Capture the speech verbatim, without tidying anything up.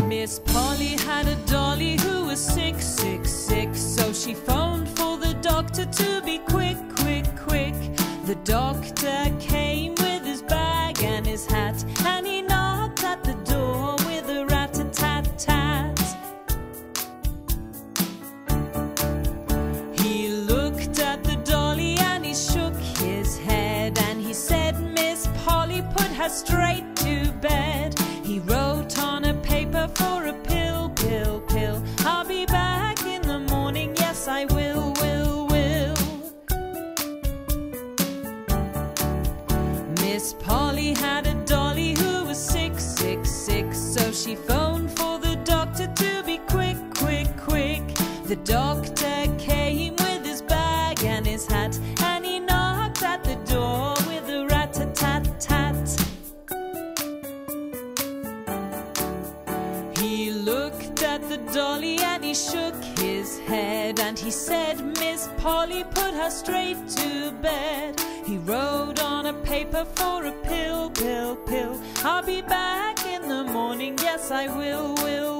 Miss Polly had a dolly who was sick, sick, sick. So she phoned for the doctor to be quick, quick, quick. The doctor came with his bag and his hat, and he knocked at the door with a rat-a-tat-tat. He looked at the dolly and he shook his head, and he said, Miss Polly, put her straight to bed. He wrote on a paper for a pill, pill, pill. I'll be back in the morning, yes I will, will, will. Miss Polly had a dolly who was sick, sick, sick. So she phoned for the doctor to be quick, quick, quick. The doctor came with his bag and his hat, and he knocked at the door with a rat-a-tat-tat. He looked at the dolly and he shook his head, and he said, Miss Polly, put her straight to bed. He wrote on a paper for a pill, pill, pill. I'll be back in the morning, yes I will, will,